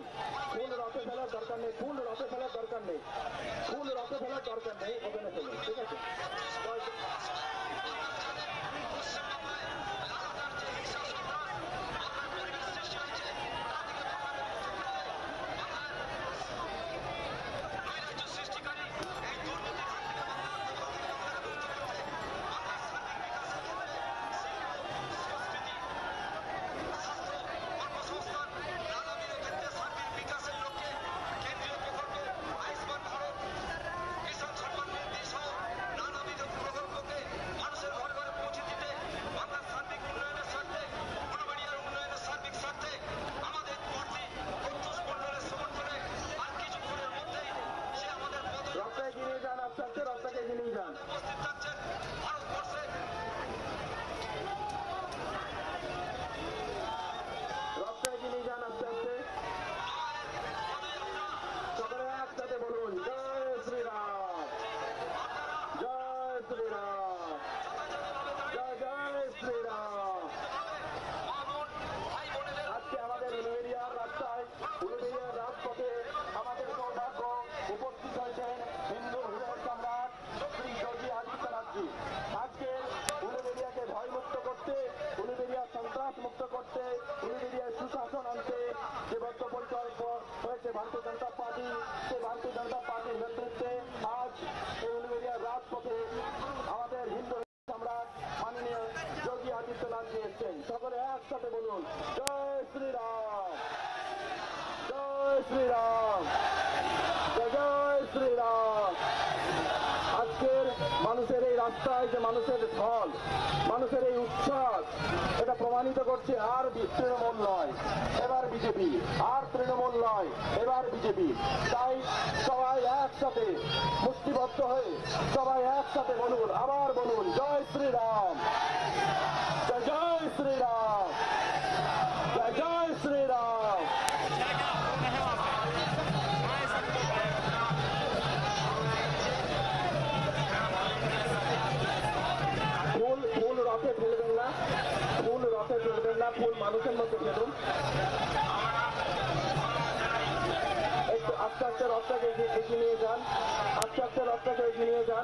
নেই, ফুল রথে ফেলার দরকার নেই, ফুল রথে ফেলার দরকার নেই, ফুল রথে ফেলার দরকার নেই, ওখানে ফেলুন, ঠিক আছে? মুক্ত করতে, উলুবেরিয়ায় সুশাসন আনতে যে বদ্ধপরিকল্প হয়েছে ভারতীয় জনতা পার্টি, সেই ভারতীয় জনতা পার্টির নেতৃত্বে আজ এই উলুবেরিয়ার রাজপথে আমাদের হিন্দু সম্রাট মাননীয় যোগী আদিত্যনাথ এসেছেন। সকলে একসাথে বলুন, জয় শ্রীরাম, জয় শ্রীরাম, জয় শ্রীরাম। আজকের মানুষের এই রাস্তায় যে মানুষের ঢল, মানুষের এই উচ্ছ্বাস, এটা প্রমাণিত করছে আর তৃণমূল নয়, এবার বিজেপি, আর তৃণমূল নয়, এবার বিজেপি। তাই সবাই একসাথে মুষ্টিবদ্ধ হয়ে সবাই একসাথে বলুন, আবার বলুন, জয় শ্রীরাম, জয় শ্রীরাম, জয় শ্রীরাম। ফুল রথে ফেলবেন না, ফুল রথে ফেলবেন না, ফুল মানুষের মধ্যে ফেলুন। একটু আস্তে আস্তে রথটাকে এগিয়ে নিয়ে যান, আস্তে আস্তে রথটাকে এগিয়ে নিয়ে যান।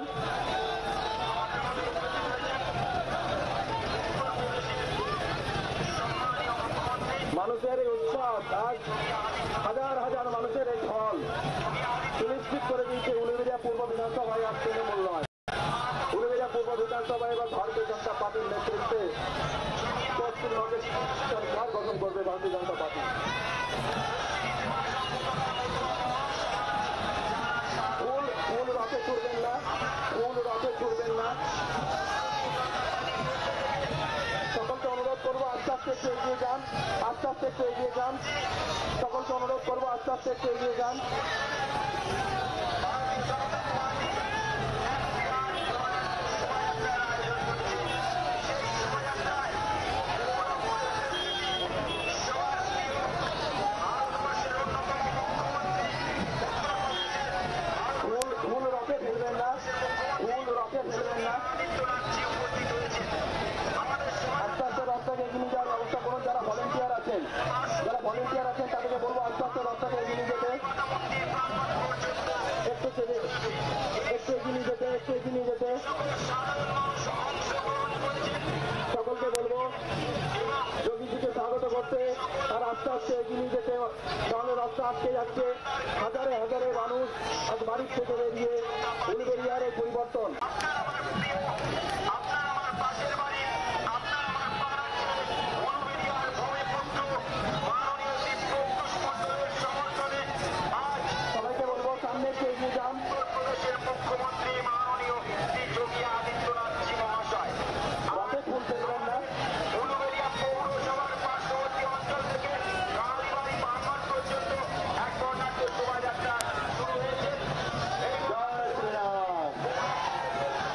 মানুষের এই উৎসব, আজ হাজার হাজার মানুষের এই ঢল সুনিশ্চিত করে দিয়েছে উলুবেরিয়া পূর্ব বিধানসভায় আর তৃণমূল নয়। উলুবেরিয়া পূর্ব বিধানসভায় এবার ভারতীয় জনতা পার্টির নেতৃত্বে পশ্চিমবঙ্গের সরকার গঠন করবে ভারতীয় জনতা পার্টি। ফুল রথে ছুড়বেন না, ফুল রথে ছুড়বেন না। সকলকে অনুরোধ করবো আস্তে আস্তে একটু এগিয়ে যান, আস্তে আস্তে একটু এগিয়ে যান। সকলকে অনুরোধ করবো আস্তে আস্তে একটু এগিয়ে যান। ফুল রথে ফেলবেন না, ফুল রথে ফেলবেন না। আস্তে আস্তে রথটাকে এগিয়ে নিয়ে যাওয়ার ব্যবস্থা করুন। যারা ভলেন্টিয়ার আছেন, তাদেরকে বলবো আস্তে আস্তে রথটাকে এগিয়ে নিয়ে যেতে, একটু এগিয়ে নিয়ে যেতে, একটু এগিয়ে নিয়ে যেতে। সকলকে বলবো যোগীজিকে স্বাগত করতে আর আস্তে আস্তে এগিয়ে নিয়ে যেতে, তাহলে রাস্তা আটকে যাচ্ছে। হাজারে হাজারে মানুষ আজ বাড়ির থেকে বেরিয়ে উলুবেরিয়ার এই পরিবর্তন। সবাইকে বলবো সামনে একটু এগিয়ে যান। মুখ্যমন্ত্রী মাননীয় যোগী আদিত্যনাথ জি মহাশয়, রথে ফুল ফেলবেন না। উলুবেরিয়া পৌরসভার পার্শ্ববর্তী অঞ্চল থেকে কালীবাড়ি বাগান পর্যন্ত এক বর্ণাঢ্য শোভাযাত্রা শুরু হয়েছে। জয় শ্রীরাম,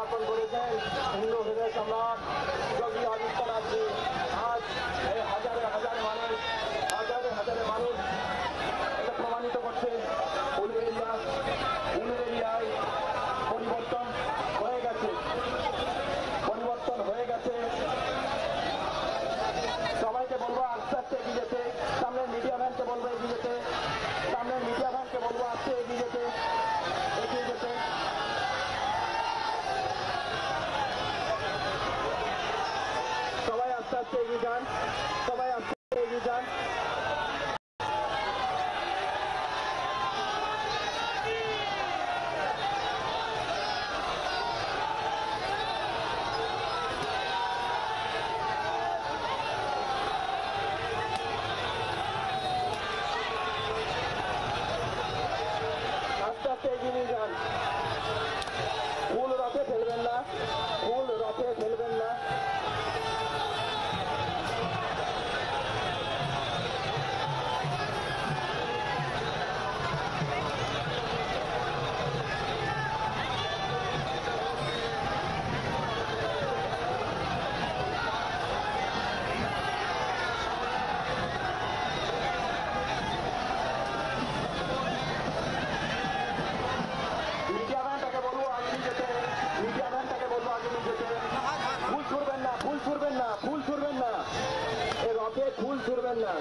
স্থাপন করেছেন হিন্দু হৃদয় সম্রাট যোগী আদিত্যনাথ জি। আজ এই হাজারে হাজারে মানুষ এটা প্রমাণিত করছে উলুবেরিয়ায় পরিবর্তন হয়ে গেছে। সবাইকে বলবো আস্তে আস্তে এগিয়ে যেতে, সামনের মিডিয়া ভ্যানকে বলবো এগিয়ে যেতে, এগিয়ে যেতে। সবাই আস্তে আস্তে এগিয়ে যান। ফুল রথে ফেলবেন না। ফুল ছুড়বেন না, এ রথে ফুল ছুড়বেন না।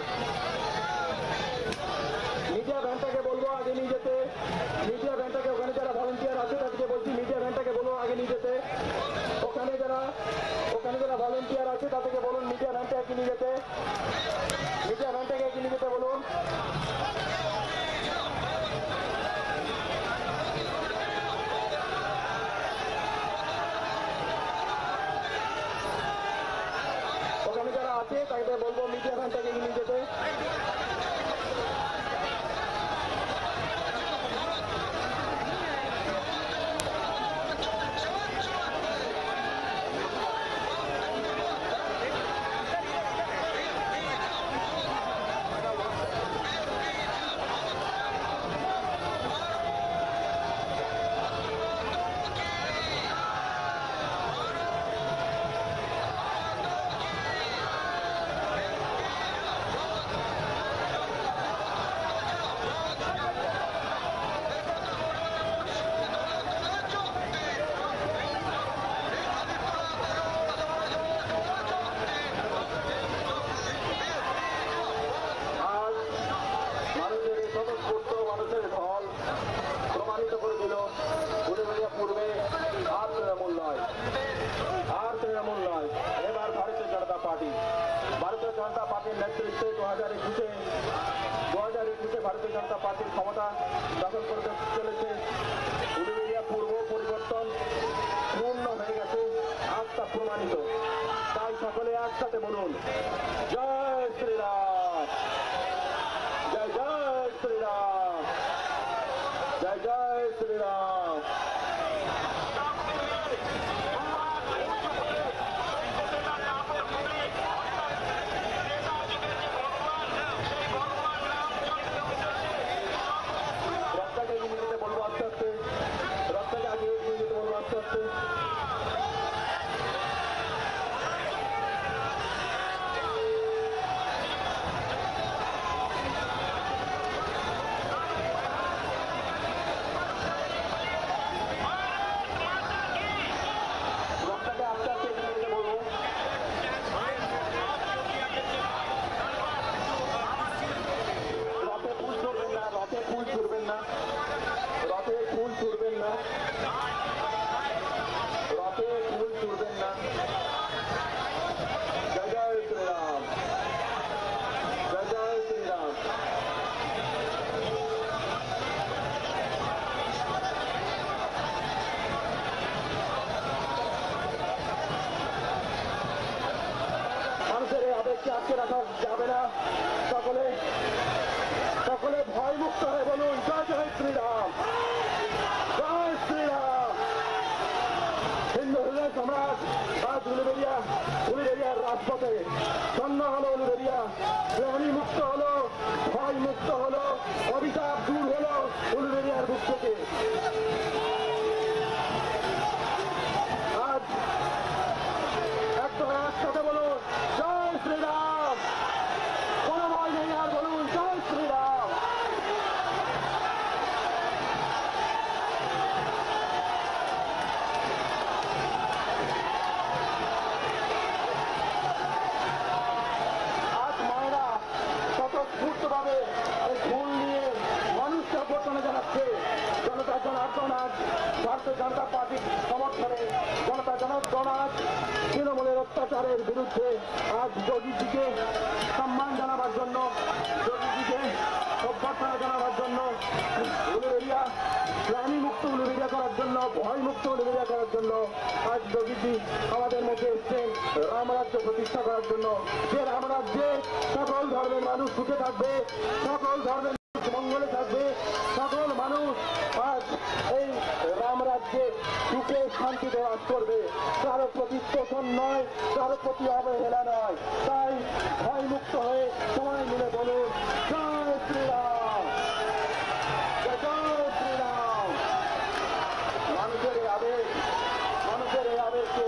মিডিয়া ভ্যানটাকে বলবো আগে নিয়ে যেতে, ওখানে যারা ভলেন্টিয়ার আছে তাদেরকে বলছি মিডিয়া ভ্যানটাকে বলবো আগে নিয়ে যেতে। ওখানে যারা ভলেন্টিয়ার আছে তাদেরকে বলুন মিডিয়া ভ্যানটাকে নিয়ে যেতে, বলুন। ওখানে যারা আছে তাকে বলবো মিডিয়া ভ্যানটাকে নিয়ে যেতে। ভারতীয় জনতা পার্টির নেতৃত্বে 2021 ভারতীয় জনতা পার্টির ক্ষমতা দখল করতে চলেছে। উলুবেরিয়া পূর্ব পরিবর্তন পূর্ণ হয়ে গেছে, আজ তা প্রমাণিত। তাই সকলে একসাথে বলুন জয় শ্রীরাম, জয় জয় শ্রীরাম, জয় জয় শ্রীরাম। আটকে রাখা যাবে না। সকলে ভয় মুক্ত হয়ে বলুন জয় জয় শ্রীরাম, জয় শ্রীরাম। হিন্দু হৃদয় সম্রাট আজ উলুবেরিয়ার রাজপথে ধন্য হলো উলুবেরিয়া, গ্লানি মুক্ত হলো, ভয় মুক্ত হলো, অভিশাপ দূর হলো উলুবেরিয়ার বুক থেকে। অত্যাচারের বিরুদ্ধে আজ যোগীজিকে সম্মান জানাবার জন্য, যোগীজিকে অভ্যর্থনা জানাবার জন্য, উলুবেরিয়া প্রাণী মুক্ত উলুবেরিয়া করার জন্য, ভয় মুক্ত উলুবেরিয়া করার জন্য আজ যোগীজি আমাদের মধ্যে এসছেন রামরাজ্য প্রতিষ্ঠা করার জন্য। যে রামরাজ্যে সকল ধর্মের মানুষ সুখে থাকবে, সকল ধর্মের মঙ্গলে থাকবে, সকল মানুষ আজ এই রামরাজ্যে সুখে শান্তিতে বাস করবে, কারো প্রতি শোষণ নয়, কারো প্রতি অবহেলা নয়। তাই ভয় মুক্ত হয়ে সবাই মিলে বলুন জয় শ্রীরাম, জয় শ্রীরাম। মানুষের এই আবেগ, মানুষের এই আবেগকে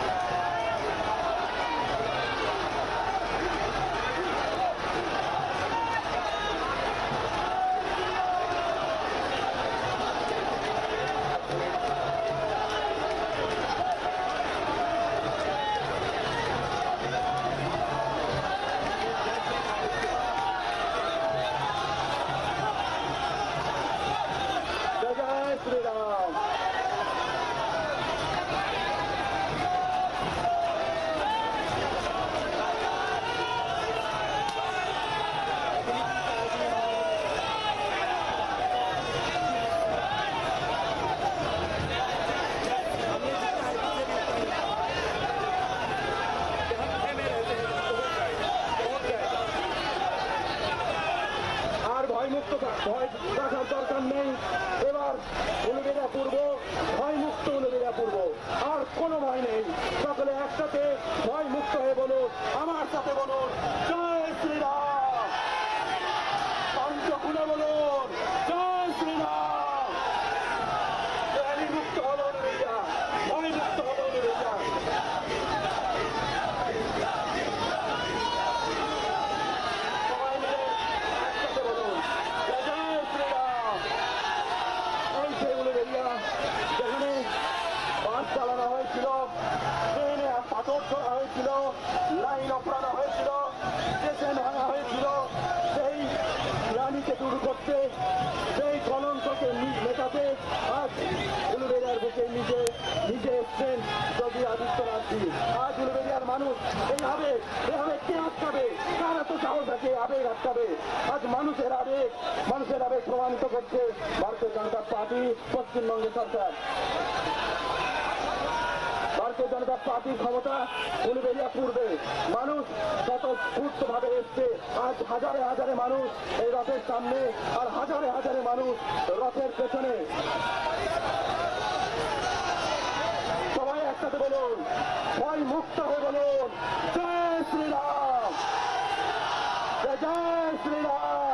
ভয় রাখার দরকার নেই। এবার উলুবেরিয়া পূর্ব ভয় মুক্ত উলুবেরিয়া পূর্ব, আর কোনো ভয় নেই। সকলে একসাথে ভয় মুক্ত হয়ে বলুন, আমার সাথে বলুন জয় শ্রীরাম। পঞ্চকুলে বলুন জয় শ্রীরাম। ভয় মুক্ত হলো উলুবেরিয়া, ভয় মুক্ত হলো উলুবেরিয়া। যেখানে বাস চালানো হয়েছিল, ট্রেনে পাথর ছোড়া হয়েছিল, লাইন অপরানো হয়েছিল, স্টেশন ভাঙা হয়েছিল, সেই গ্লানিকে দূর করতে, সেই কলঙ্ককে মেটাতে আজ উলুবেরিয়ার বুকে নিজে এসছেন যোগী আদিত্যনাথজি। আজ উলুবেরিয়ার মানুষ এইভাবে কে আটকাবে? কার এত সাহস আছে আবেগ আটকাবে? আজ মানুষের আবেগ প্রমাণিত করছে ভারতীয় জনতা পার্টি, পশ্চিমবঙ্গ সরকার। ভারতীয় জনতা পার্টির ক্ষমতা উলুবেরিয়া পূর্বে মানুষ স্বতঃস্ফূর্ত ভাবে এসছে। আজ হাজারে হাজারে মানুষ এই রথের সামনে, আর হাজারে হাজারে মানুষ রথের পেছনে। সবাই একসাথে বলুন, ভয় মুক্ত হয়ে বলুন জয় শ্রীরাম, জয় শ্রীরাম।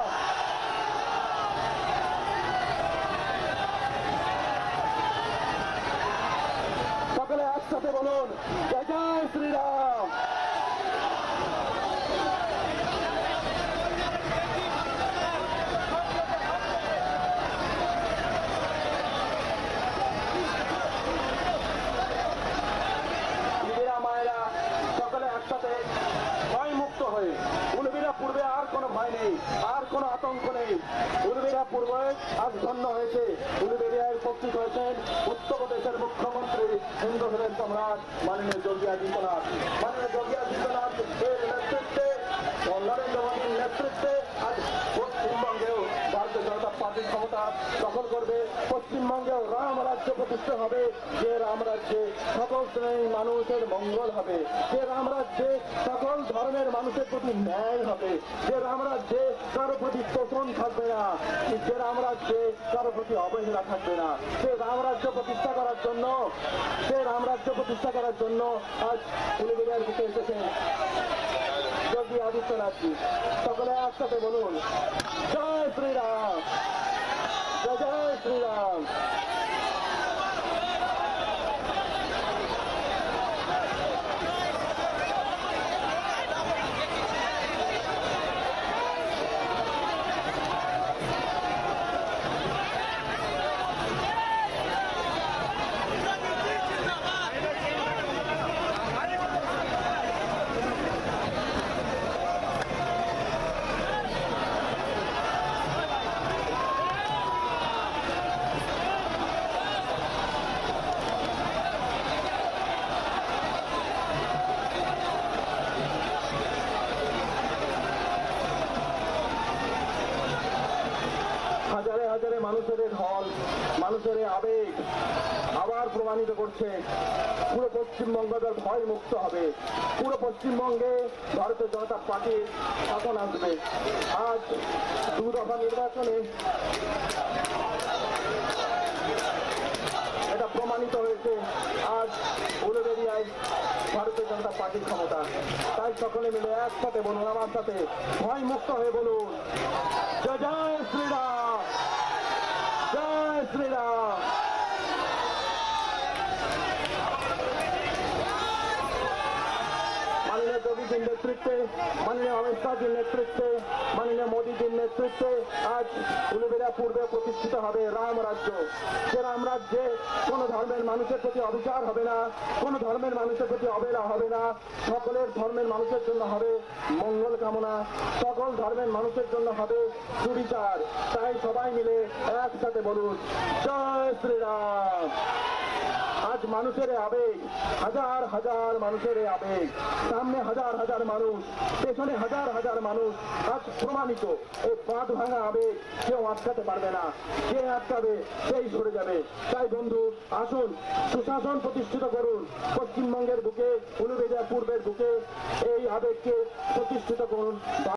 সকলে একসাথে বলুন জয় শ্রীরাম। মায়েরা সকলে একসাথে ভয় মুক্ত হয়ে, উলুবেরিয়া পূর্বে আর কোনো ভয় নেই, আর কোনো আতঙ্ক নেই। উলুবেরিয়া পূর্বে আজ ধন্য হয়েছে, উলুবেরিয়ায় উপস্থিত হয়েছেন উত্তরপ্রদেশের মুখ্যমন্ত্রী, হিন্দুদের সম্রাট মাননীয় যোগী আদিত্যনাথ। মাননীয় যোগী আদিত্যনাথ এর নেতৃত্বে, নরেন্দ্র মোদীর নেতৃত্বে আজ পশ্চিমবঙ্গেও ভারতীয় জনতা পার্টির ক্ষমতা দখল করবে। পশ্চিমবঙ্গেও রাম রাজ্য প্রতিষ্ঠা হবে, যে রাম রাজ্যে সকল শ্রেণীর মানুষের মঙ্গল হবে, যে রাম রাজ্যে সকল ধর্মের মানুষের প্রতি ন্যায় হবে, যে রাম রাজ্যে কারো প্রতি শোষণ থাকবে না, যে রাম রাজ্যে কারো প্রতি অবহেলা থাকবে না। সে রাম রাজ্য প্রতিষ্ঠা করার জন্য আজ উলুবেরিয়ার বুকে এসেছেন যোগী আদিত্যনাথজি। সকলে একসাথে বলুন জয় শ্রীরাম, জয় শ্রীরাম। মানুষের আবেগ আবার প্রমাণিত করছে পুরো পশ্চিমবঙ্গ ভয় মুক্ত হবে, পুরো পশ্চিমবঙ্গে ভারতীয় জনতা পার্টির শাসন আসবে। আজ 2 দফা নির্বাচনে এটা প্রমাণিত হয়েছে। আজ উলুবেরিয়ায় ভারতীয় জনতা পার্টির ক্ষমতা। তাই সকলে মিলে একসাথে বলুন, আমার সাথে ভয় মুক্ত হয়ে বলুন, জয় জয় শ্রীরাম, জয় শ্রীরাম। माननीय योगी जी नेतृत्वे, माननीय अमित शाह जी नेतृत्वे, माननीय मोदी जी नेतृत्वे आज उलुबेरिया पूर्वे प्रतिष्ठित হবে রাম রাজ্য। যে রাম রাজ্যে কোন ধর্মের মানুষের প্রতি অবিচার হবে না, কোন ধর্মের মানুষের প্রতি অবহেলা হবে না, সকলের ধর্মের মানুষের জন্য হবে মঙ্গল কামনা, সকল ধর্মের মানুষের জন্য হবে সুবিচার। তাই সবাই মিলে একসাথে বলুন, জয় শ্রীরাম। আজ মানুষের আবেগ, হাজার হাজার মানুষের আবেগ, সামনে হাজার হাজার মানুষ, পেছনে হাজার হাজার মানুষ, আজ প্রমাণিত এই বাঁধ ভাঙা আবেগ কেউ আটকাতে পারবে না, যে আটকাবে সেই সরে যাবে। তাই বন্ধু আসুন, সুশাসন প্রতিষ্ঠিত করুন পশ্চিমবঙ্গের বুকে, উলুবেরিয়া পূর্বের বুকে এই আবেগকে প্রতিষ্ঠিত করুন।